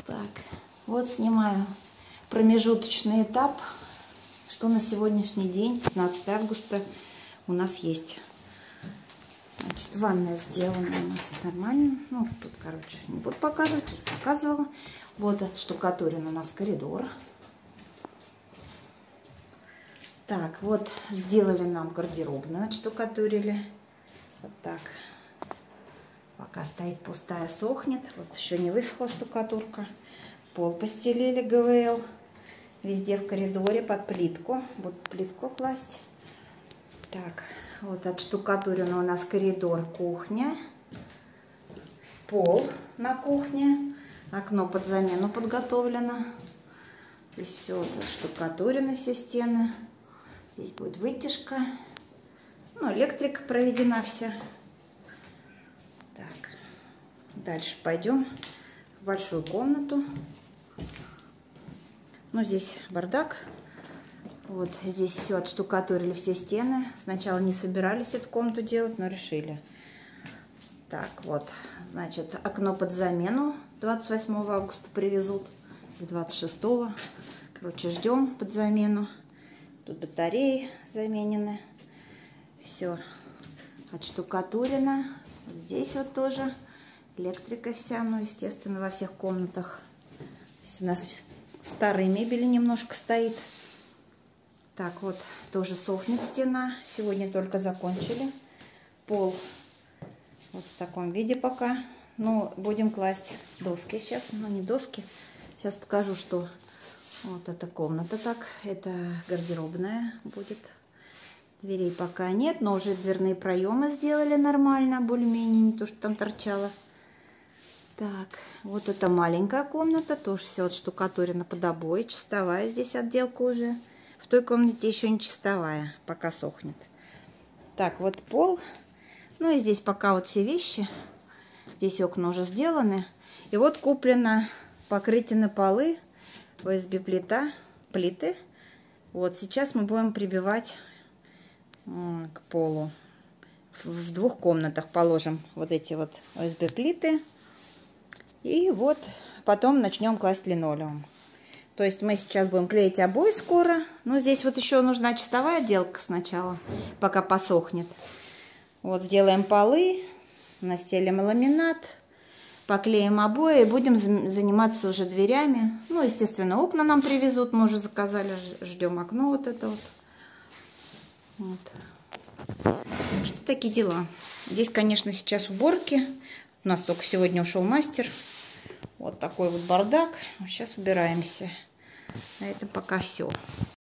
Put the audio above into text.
Так, вот снимаю промежуточный этап, что на сегодняшний день, 15 августа, у нас есть. Значит, ванная сделана у нас нормально. Ну, тут, короче, не буду показывать, уже показывала. Вот отштукатурен у нас коридор. Так, вот сделали нам гардеробную, отштукатурили. Вот так. Пока стоит пустая, сохнет. Вот еще не высохла штукатурка. Пол постелили ГВЛ. Везде в коридоре под плитку. Буду плитку класть. Так, вот отштукатурен у нас коридор, кухня. Пол на кухне. Окно под замену подготовлено. Здесь все вот отштукатурены, все стены. Здесь будет вытяжка. Ну, электрика проведена вся. Так, дальше пойдем в большую комнату. Ну, здесь бардак. Вот здесь все отштукатурили, все стены. Сначала не собирались эту комнату делать, но решили. Так, вот, значит, окно под замену 28 августа привезут. 26. Короче, ждем под замену. Тут батареи заменены. Все отштукатурено. Здесь вот тоже электрика вся, ну, естественно, во всех комнатах. Здесь у нас старой мебели немножко стоит. Так, вот тоже сохнет стена. Сегодня только закончили. Пол вот в таком виде пока. Ну, будем класть доски сейчас. Ну, не доски. Сейчас покажу, что вот эта комната так. Это гардеробная будет. Дверей пока нет, но уже дверные проемы сделали нормально, более-менее, не то, что там торчало. Так, вот эта маленькая комната, тоже все отштукатурено под обои, чистовая здесь отделка уже. В той комнате еще не чистовая, пока сохнет. Так, вот пол. Ну и здесь пока вот все вещи. Здесь окна уже сделаны. И вот куплено покрытие на полы, ОСБ плиты. Вот сейчас мы будем прибивать к полу. В двух комнатах положим вот эти вот ОСБ плиты. И вот потом начнем класть линолеум. То есть мы сейчас будем клеить обои скоро. Но здесь вот еще нужна чистовая отделка сначала, пока посохнет. Вот сделаем полы, настелим ламинат, поклеим обои и будем заниматься уже дверями. Ну, естественно, окна нам привезут, мы уже заказали, ждем окно вот это вот. Вот. Что такие дела. Здесь, конечно, сейчас уборки. У нас только сегодня ушел мастер. Вот такой вот бардак. Сейчас убираемся. На этом пока все.